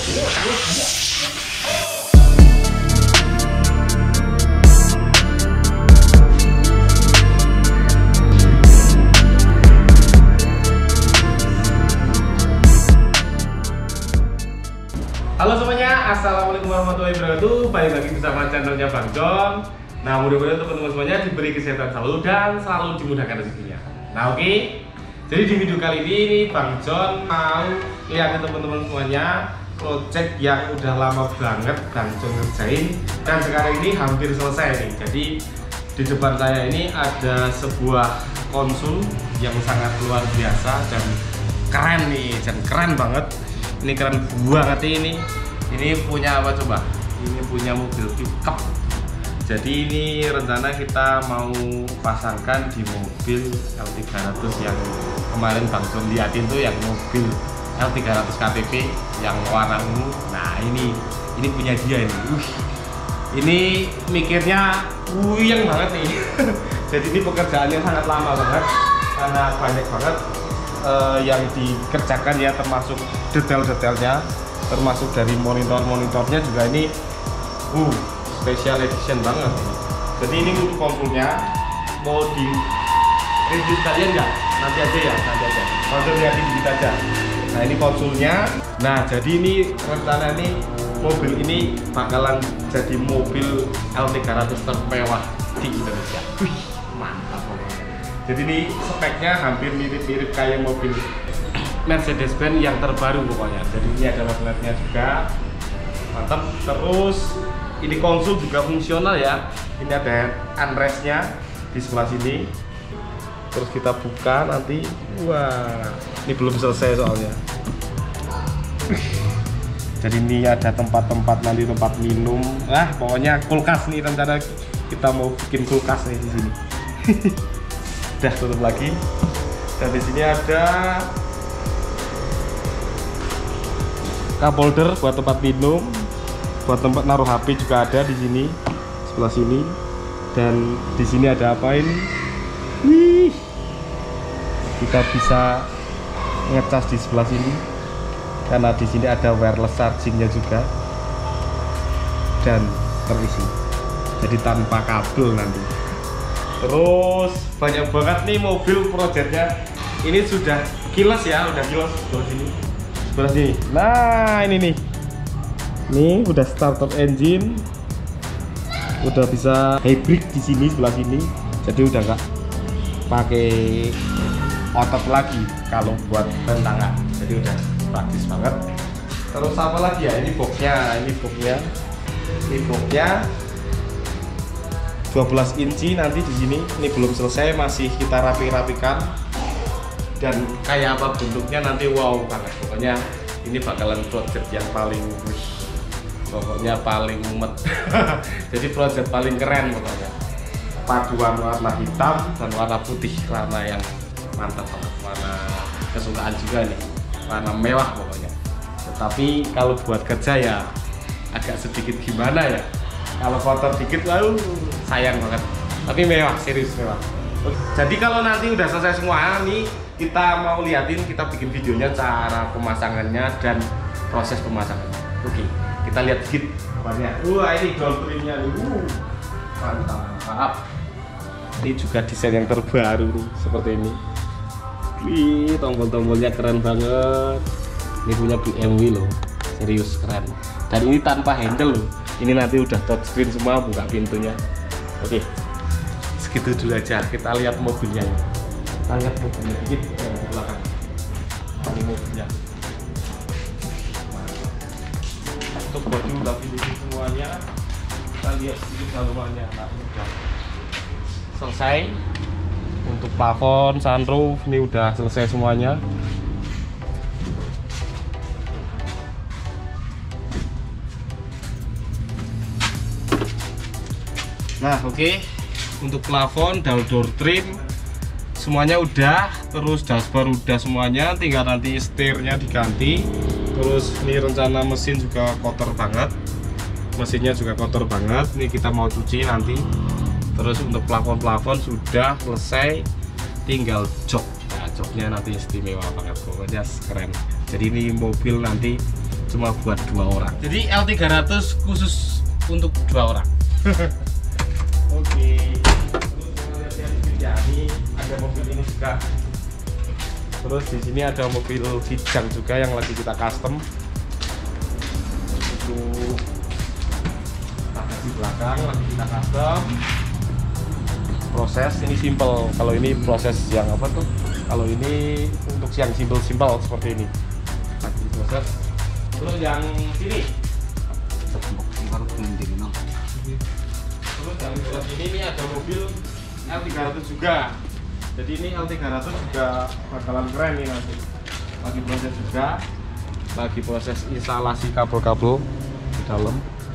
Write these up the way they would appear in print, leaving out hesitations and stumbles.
Halo semuanya, assalamualaikum warahmatullahi wabarakatuh. Balik lagi bersama channelnya Bang John. Nah, mudah-mudahan teman-teman semuanya diberi kesehatan selalu dan selalu dimudahkan rezekinya. Nah, oke. Jadi di video kali ini Bang John mau lihatin teman-teman semuanya project yang udah lama banget Bang John ngerjain dan sekarang ini hampir selesai nih. Jadi di depan saya ini ada sebuah konsol yang sangat luar biasa dan keren nih, dan keren banget. Ini keren banget ini. Ini punya apa coba? Ini punya mobil pickup. Jadi ini rencana kita mau pasangkan di mobil L300 yang kemarin Bang John liatin tuh, yang mobil L300 KTP yang warna ungu. Nah ini punya dia ini. Ini mikirnya puyeng banget nih. Jadi ini pekerjaan yang sangat lama banget karena banyak banget yang dikerjakan ya, termasuk detail-detailnya, termasuk dari monitornya juga ini special edition banget. Jadi ini untuk konsolnya mau di review sekalian nggak? Nanti aja ya, nanti aja. Konsol lihatin dikit aja. Nah ini konsolnya. Nah jadi ini rencana ini mobil ini bakalan jadi mobil L300 termewah di Indonesia. Wih, mantap pokoknya. Jadi ini speknya hampir mirip-mirip kayak mobil Mercedes-Benz yang terbaru pokoknya. Jadi ini ada magletnya juga, mantap. Terus ini konsol juga fungsional ya. Ini ada armrestnya di sebelah sini. Terus kita buka nanti. Wah, ini belum selesai soalnya. Jadi ini ada tempat-tempat nanti, tempat minum. Pokoknya kulkas nih, rencana kita mau bikin kulkas nih di sini. Udah tutup lagi. Dan di sini ada cup holder buat tempat minum, buat tempat naruh HP juga ada di sini, sebelah sini. Dan di sini ada apa ini? Wih, kita bisa ngecas di sebelah sini karena di sini ada wireless chargingnya juga dan terisi. Jadi tanpa kabel nanti. Terus banyak banget nih mobil projectnya. Ini sudah kilas ya, udah kilas sebelah sini. Sebelah sini. Nah, ini nih. Ini udah starter engine. Udah bisa hybrid di sini sebelah sini. Jadi udah nggak pakai otot lagi kalau buat rem tangan. Jadi udah praktis banget. Terus apa lagi ya? Ini boxnya, ini boxnya. Ini boxnya 12 inci nanti di sini. Ini belum selesai, masih kita rapikan. Dan kayak apa bentuknya nanti wow banget. Pokoknya ini bakalan project yang paling pokoknya paling mumet. Jadi project paling keren pokoknya. Paduan warna hitam dan warna putih, warna yang mantap banget, warna kesukaan juga nih. Warna mewah pokoknya. Tetapi kalau buat kerja ya agak sedikit gimana ya. Kalau kotor dikit sayang banget. Tapi mewah, serius mewah. Jadi kalau nanti udah selesai semua nih, kita mau liatin, kita bikin videonya cara pemasangannya dan proses pemasangannya. Oke, kita lihat dikit apanya. Ini gold trimnya nih. Mantap. Ini juga desain yang terbaru nih, seperti ini. Wih, tombol-tombolnya keren banget. Ini punya BMW loh. Serius keren. Dan ini tanpa handle loh. Ini nanti udah touchscreen semua, buka pintunya. Oke, segitu dulu aja. Kita lihat mobilnya. Kita lihat mobilnya dikit ke belakang. Ini mobilnya. Untuk bodi udah pilih semuanya. Kita lihat sedikit dalamannya. Nah, udah selesai. Untuk plafon, sunroof, ini udah selesai semuanya. Nah oke. Untuk plafon, door trim semuanya udah. Terus dashboard udah semuanya, tinggal nanti setirnya diganti. Terus ini rencana mesin juga kotor banget. Mesinnya juga kotor banget. Ini kita mau cuci nanti. Terus untuk plafon sudah selesai, tinggal jok. Nah joknya nanti istimewa banget, pokoknya keren. Jadi ini mobil nanti cuma buat 2 orang. Jadi L300 khusus untuk 2 orang. Oke. Terus lihat ini ada mobil ini juga. Terus di sini ada mobil Kijang juga yang lagi kita custom. Itu di belakang lagi kita custom. Proses ini simple. Kalau ini proses yang apa tuh? Kalau ini untuk yang simple seperti ini. Lagi proses. Terus yang sini. Terus yang sebelah sini ini ada mobil L300 juga. Jadi ini L300 juga bakalan keren nih nanti. Lagi proses juga. Lagi proses instalasi kabel-kabel di dalam.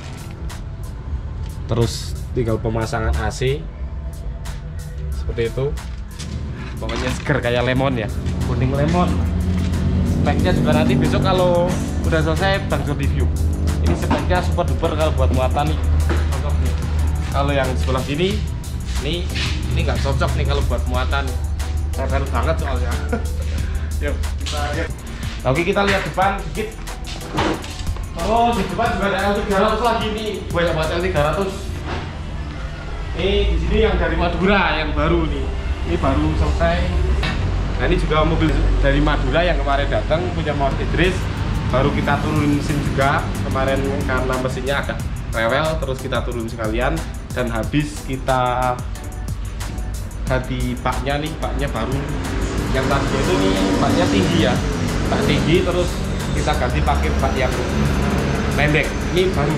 Terus tinggal pemasangan AC. Seperti itu. Pokoknya seger kayak lemon ya, kuning lemon. Speknya juga nanti besok kalau udah selesai Bang Jon review. Ini speknya super duper kalau buat muatan nih, cocok nih. Kalau yang sebelah sini, ini nggak cocok nih kalau buat muatan. Teper banget soalnya. Yuk kita lihat. Oke, kita lihat depan sedikit. Oh, di depan juga ada L300 lagi nih, banyak banget L300. Ini di sini yang dari Madura yang baru nih. Ini baru selesai. Nah, ini juga mobil dari Madura yang kemarin datang punya Mas Idris. Baru kita turun mesin juga kemarin karena mesinnya agak rewel, terus kita turun sekalian dan habis kita ganti baknya nih, baknya baru. Yang tadi itu nih baknya tinggi ya, bak tinggi, terus kita ganti pakai bak yang pendek. Ini baru,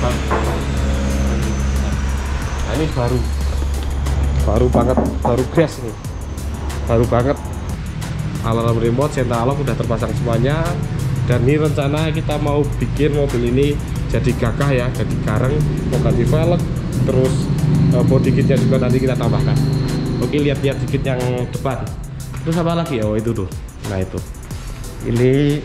Nah, ini baru banget, baru gas nih, baru banget. Alarm remote, senta lock udah terpasang semuanya. Dan ini rencana kita mau bikin mobil ini jadi gagah ya, jadi gareng, mau ganti velg, terus body kitnya juga nanti kita tambahkan. Oke, lihat-lihat dikit yang depan. Terus apa lagi? Oh itu tuh, nah itu, ini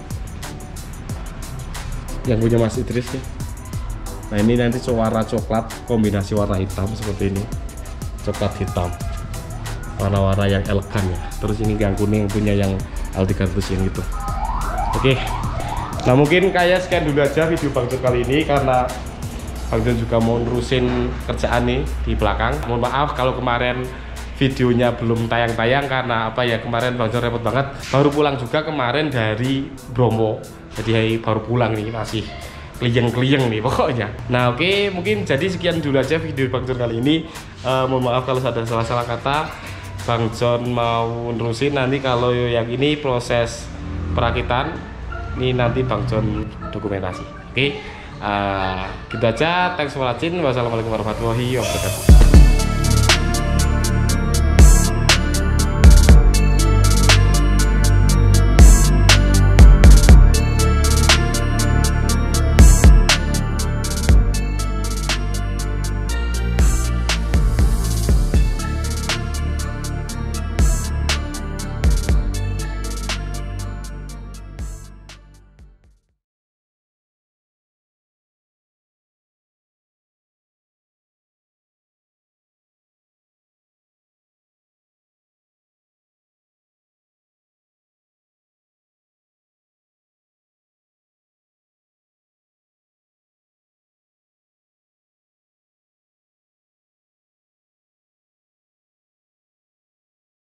yang punya Mas Idris nih. Nah ini nanti warna coklat kombinasi warna hitam seperti ini, coklat hitam, warna-warna yang elegan ya. Terus ini yang kuning punya yang L300 yang itu. Oke, nah mungkin kayak sekian dulu aja video Bang Jon kali ini karena Bang Jon juga mau nerusin kerjaan nih di belakang. Mohon maaf kalau kemarin videonya belum tayang-tayang karena apa ya, kemarin Bang Jon repot banget. Baru pulang juga kemarin dari Bromo, jadi baru pulang nih, masih kliyeng-kliyeng nih pokoknya. Nah oke, mungkin jadi sekian dulu aja video Bang Jon kali ini. Mohon maaf kalau ada salah-salah kata. Bang Jon mau nerusin nanti kalau yang ini proses perakitan, ini nanti Bang Jon dokumentasi. Oke, gitu aja. Thanks for watching. Wassalamualaikum warahmatullahi wabarakatuh.